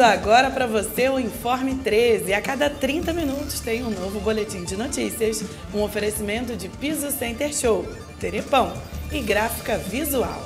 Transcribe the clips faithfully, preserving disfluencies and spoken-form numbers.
Começando agora para você o Informe treze. A cada trinta minutos tem um novo boletim de notícias, um oferecimento de Piso Center Show, Terepão e Gráfica Visual.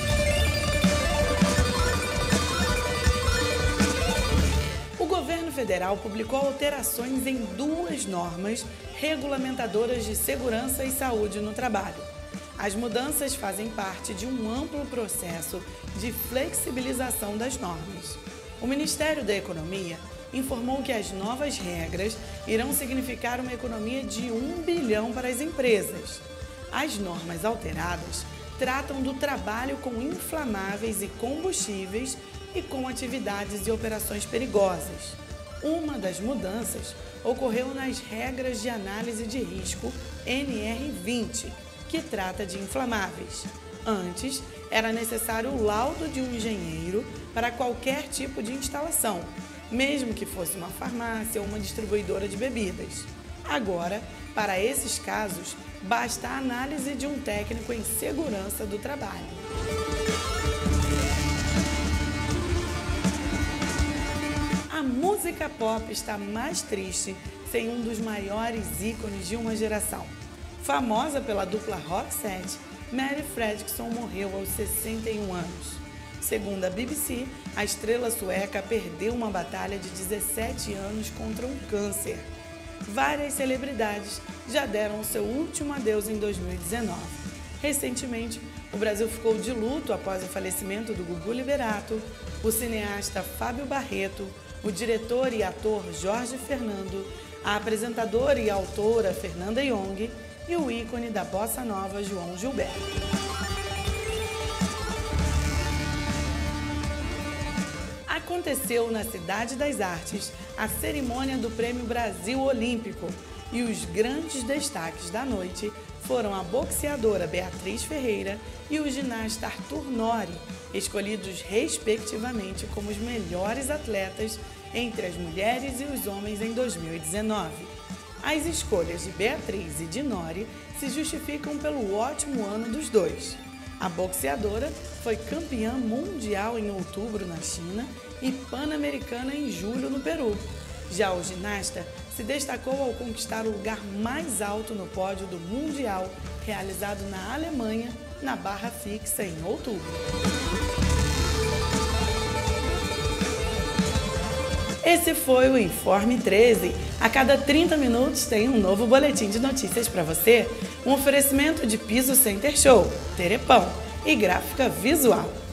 O governo federal publicou alterações em duas normas regulamentadoras de segurança e saúde no trabalho. As mudanças fazem parte de um amplo processo de flexibilização das normas. O Ministério da Economia informou que as novas regras irão significar uma economia de um bilhão para as empresas. As normas alteradas tratam do trabalho com inflamáveis e combustíveis e com atividades e operações perigosas. Uma das mudanças ocorreu nas regras de análise de risco N R vinte, que trata de inflamáveis. Antes, era necessário o laudo de um engenheiro para qualquer tipo de instalação, mesmo que fosse uma farmácia ou uma distribuidora de bebidas. Agora, para esses casos, basta a análise de um técnico em segurança do trabalho. A música pop está mais triste sem um dos maiores ícones de uma geração. Famosa pela dupla Roxette, Mary Fredriksson morreu aos sessenta e um anos. Segundo a B B C, a estrela sueca perdeu uma batalha de dezessete anos contra um câncer. Várias celebridades já deram o seu último adeus em dois mil e dezenove. Recentemente, o Brasil ficou de luto após o falecimento do Gugu Liberato, o cineasta Fábio Barreto, o diretor e ator Jorge Fernando, a apresentadora e autora Fernanda Young e o ícone da bossa nova João Gilberto. Aconteceu na Cidade das Artes a cerimônia do Prêmio Brasil Olímpico e os grandes destaques da noite foram a boxeadora Beatriz Ferreira e o ginasta Arthur Nori, escolhidos respectivamente como os melhores atletas entre as mulheres e os homens em dois mil e dezenove. As escolhas de Beatriz e de Nori se justificam pelo ótimo ano dos dois. A boxeadora foi campeã mundial em outubro na China e pan-americana em julho no Peru. Já o ginasta se destacou ao conquistar o lugar mais alto no pódio do Mundial, realizado na Alemanha, na barra fixa em outubro. Esse foi o Informe treze. A cada trinta minutos tem um novo boletim de notícias para você, um oferecimento de Piso Center Show, Terepão e Gráfica Visual.